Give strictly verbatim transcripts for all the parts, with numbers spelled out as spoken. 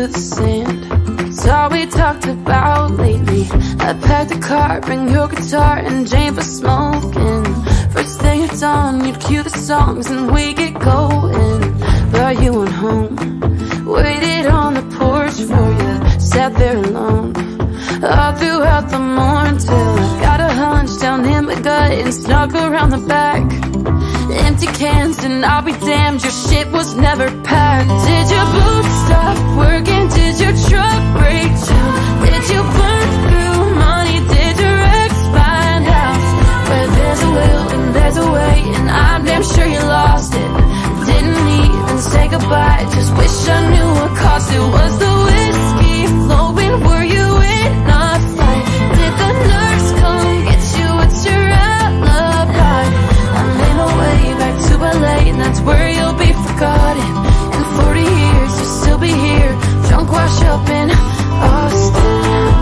to the sand. It's all we talked about lately. I packed the car, bring your guitar and Jane for smoking. First thing at dawn, you'd cue the songs and we get going. But you went home, waited on the porch for you, sat there alone all throughout the morning till I got a hunch down in my gut and snuck around the back. Empty cans and I'll be damned, your shit was never packed. Did your boots stop working? Did your truck break down? Did you burn through money? Did your ex find out? Where there's a will and there's a way, and I'm damn sure you lost it. Didn't even say goodbye, just wish I knew what cost it. Was the whiskey flowing? Were you in a fight? Did the nurse come get you? What's your alibi? I'm in my way back to L A, and that's where you'll be forgotten. In forty years you'll still be here, drunk, wash up in Austin.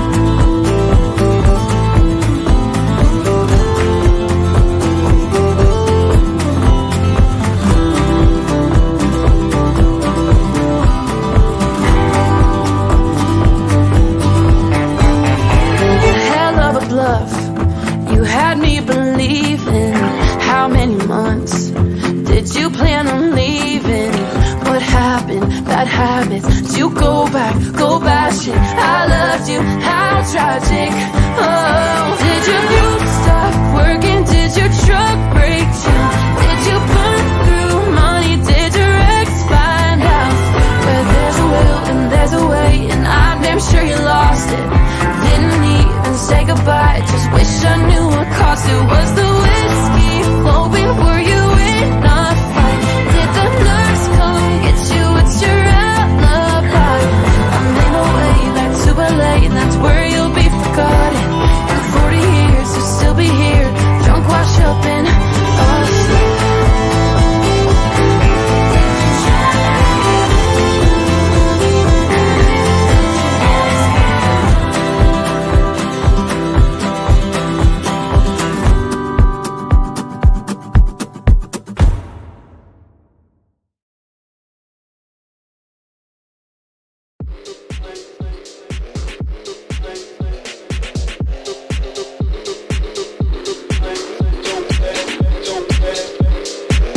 You had me believing. How many months did you plan on leaving? What happened? Bad habits. Did you go back, go bashing? I loved you, how tragic. Oh, did your boots stop working? Did your truck break down? Did you burn through money? Did your ex find out? Where there's a will and there's a way, and I'm damn sure you lost it. Didn't even say goodbye, just wish I knew what cost it. Was the whiskey flowing? Were you in a fight? Did the nurse come get you? What's your alibi? I'm in my way back to L A, and that's where you'll be forgotten. In forty years you'll still be here, drunk, wash up in Austin.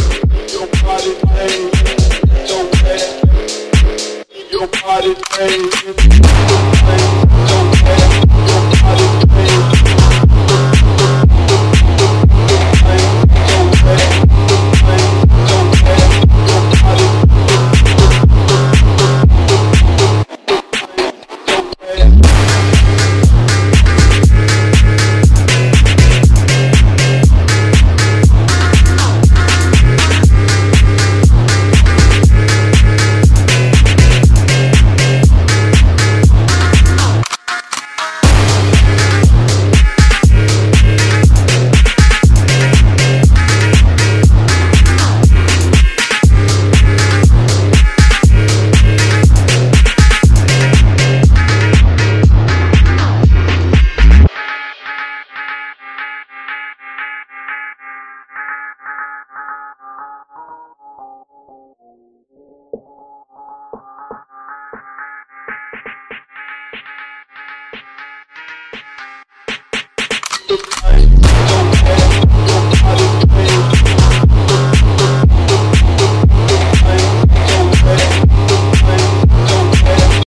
Your body, baby.